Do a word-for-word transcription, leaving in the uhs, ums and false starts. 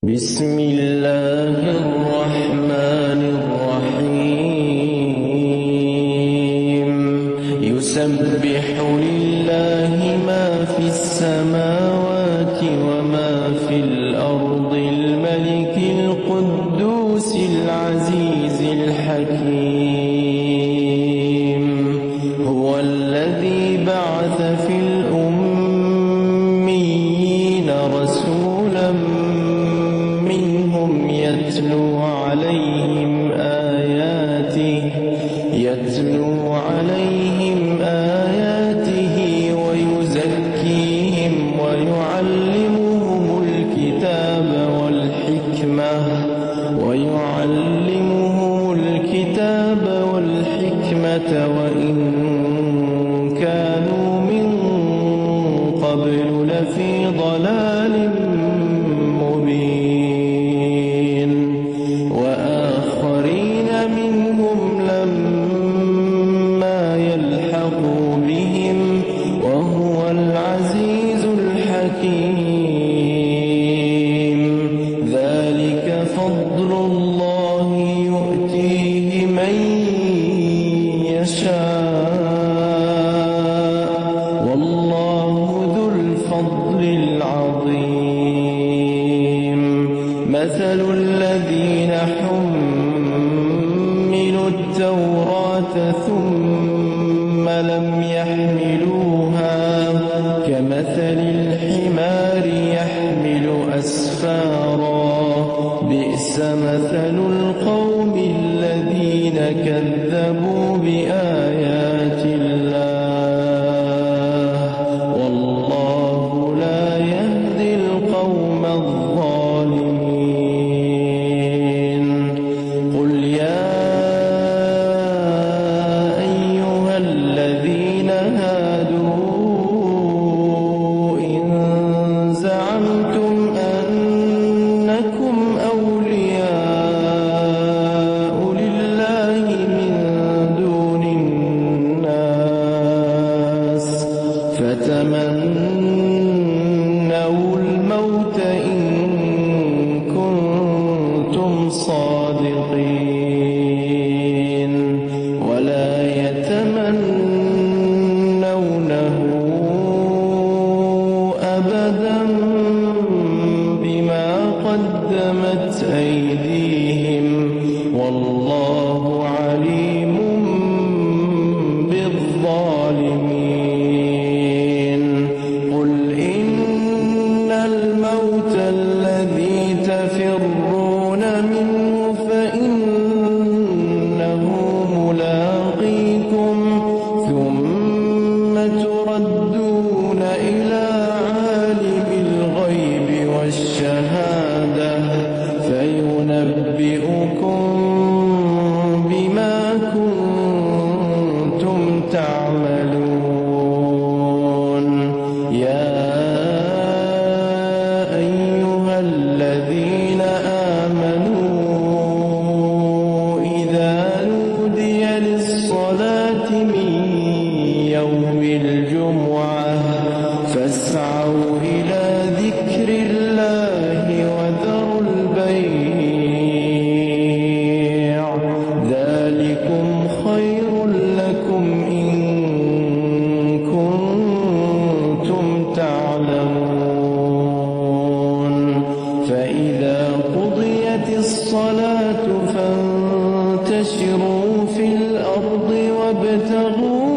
بسم الله الرحمن الرحيم يسبح لله ما في السماوات وما في الأرض الملك القدوس العزيز الحكيم هو الذي بعث في الأميين رسولا يتلو عليهم آياته يتلو عليهم آياته ويزكيهم ويعلمهم الكتاب والحكمة ويعلمهم الكتاب والحكمة وإن كانوا من قبل لفي ضلال منهم لما يلحقوا بهم وهو العزيز الحكيم ذلك فضل الله يؤتيه من يشاء والله ذو الفضل العظيم مثل الذين حملوا التوراة ثم لم يحملوها كمثل الحمار يحمل أسفارا بئس مثل القوم الذين كذبوا بآيات الله والله لا يهدي القوم الظالمين قل يا الذين هادوا إن زعمتم أنكم أولياء لله من دون الناس فتمنوا الموت إن كنتم صادقين ولا يتمنونه أبدا بما قدمت أيديهم والله عليم بالظالمين قل إن الموت الذي تفرون منه فإنه ملاقيكم ثم تردون إلى عالم الغيب والشهادة فينبئكم بما كنتم تعملون يا أيها الذين آمنوا إذا نودي للصلاة من يوم الجمعة فاسعوا إلى ذكر الله وذروا البيع ذلكم خير لكم إن كنتم تعلمون فإذا قضيت الصلاة فانتشروا في الأرض وابتغوا